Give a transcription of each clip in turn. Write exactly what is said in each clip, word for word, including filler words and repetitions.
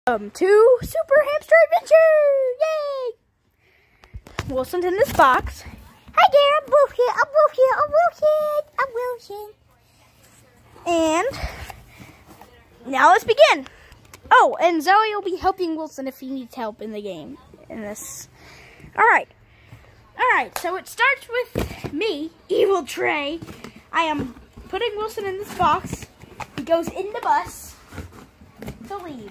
Welcome to Super Hamster Adventure! Yay! Wilson's in this box. Hi there, I'm Wilson, I'm Wilson, I'm Wilson, I'm Wilson. And now let's begin. Oh, and Zoe will be helping Wilson if he needs help in the game. In this. Alright. Alright, so it starts with me, Evil Trey. I am putting Wilson in this box. He goes in the bus to leave.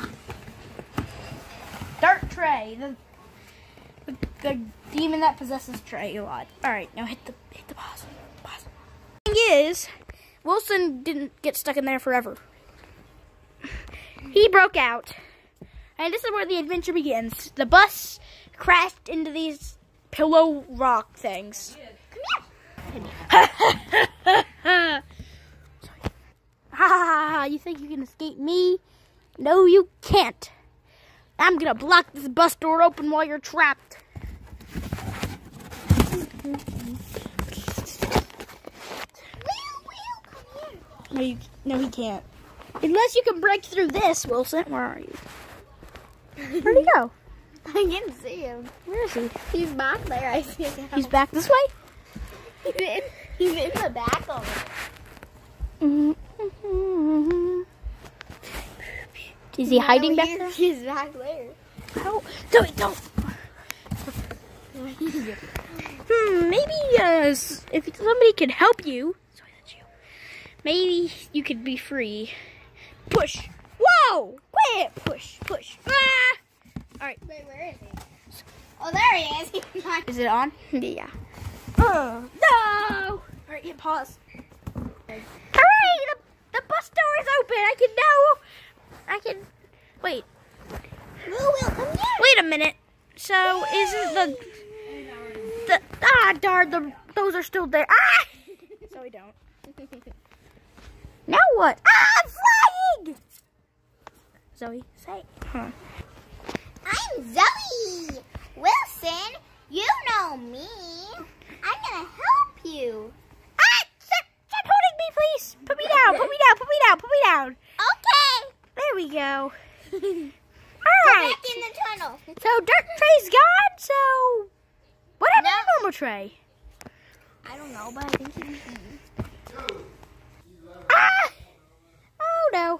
Dark Trey, the, the the demon that possesses Trey a lot. All right, now hit the hit the pause. Pause. The thing is, Wilson didn't get stuck in there forever. He broke out, and this is where the adventure begins. The bus crashed into these pillow rock things. Ha ha ha! You think you can escape me? No, you can't. I'm gonna block this bus door open while you're trapped. No, you, no, he can't. Unless you can break through this, Wilson. Where are you? Where'd he go? I can't see him. Where is he? He's back there. I see him. He's back this way? He's in, he's in the back of it. Mm-hmm. Is he No, hiding back he's, there? He's back there. Oh, don't, don't. hmm, maybe uh, if somebody could help you, sorry, that's you. Maybe you could be free. Push. Whoa! Quit! Push, push. Ah! All right. Wait, where is he? Oh, there he is. He's not. Is it on? Yeah. Oh, no! All right, hit pause. Hooray! The, the bus door is open. I can now. I can. Wait. Will, Will, come here. Wait a minute. So isn't the the ah darn the those are still there. Ah. So we don't. Now what? Ah, I'm flying. Zoe, say. Huh. I'm Zoe. Wilson, you know me. I'm gonna help you. Ah! Stop, stop holding me, please. Put me down. Put me down. Put me down. Put me down. Okay. There we go. All Go right. back in the tunnel. So Dark Trey's gone. So what happened No. to Normal Trey? I don't know, but I think he's. Ah! Oh no.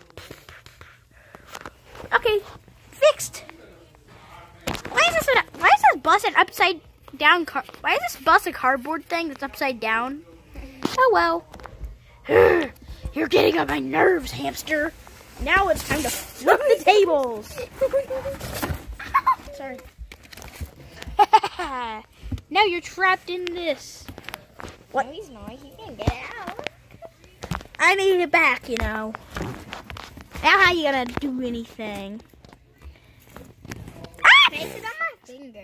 Okay, fixed. Why is this? An, why is this bus an upside down car? Why is this bus a cardboard thing that's upside down? Oh well. You're getting on my nerves, hamster. Now it's time to flip the tables. Sorry. Now you're trapped in this. What? No, he's not. He can get out. I need it back, you know. Now how you gonna do anything? Ah! Place it on my finger.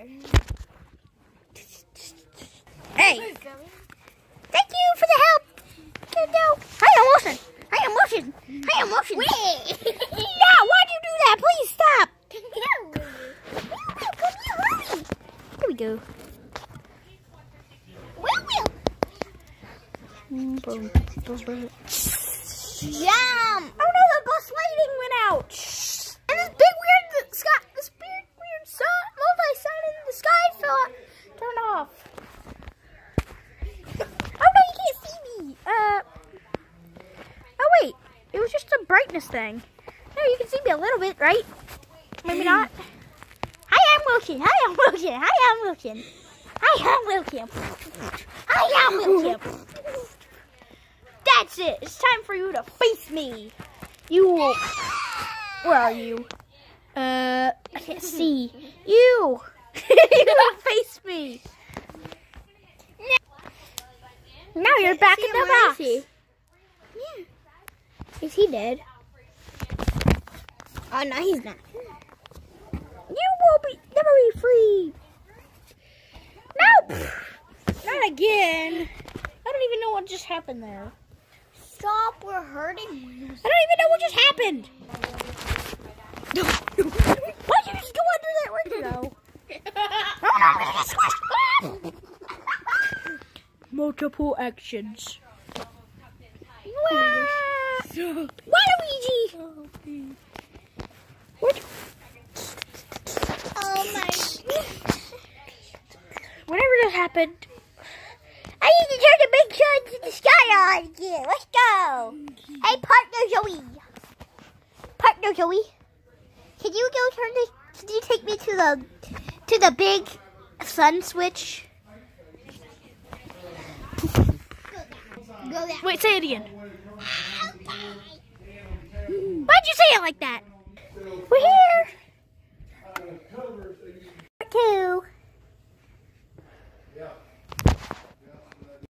Hey! Thank you for the help. No, no. I am Wilson. I am Wilson. I am Wilson. Wait. No, why'd you do that? Please stop. Come here, come here, hurry. There we go. Will, Will. Jump. Oh no, the bus lighting went out. And this big weird sky, this big weird sun, multi-sun in the sky fell turned off. Oh no, you can't see me. Uh. Oh wait, it was just a brightness thing. No, you can see me a little bit, right? Maybe not. Hi, I'm Wilson. Hi, I'm Wilson. Hi, I'm Wilson. Hi, I'm Wilson. Hi, I'm Wilson. That's it. It's time for you to face me. You will. Where are you? Uh, I can't see. You. You will face me. Now you're back in the box. Yeah. Is he dead? Oh no, he's not. You will be never be free. Nope. Not again. I don't even know what just happened there. Stop, we're hurting. I don't even know what just happened. Why'd you just go under that window? Multiple actions. Wow. Waluigi! happened. I need to turn the big sun to the sky on again. Let's go. Hey, partner Joey. Partner Joey. Can you go turn the, can you take me to the, to the big sun switch? Go there. Wait, say it again. Why'd you say it like that? We're here.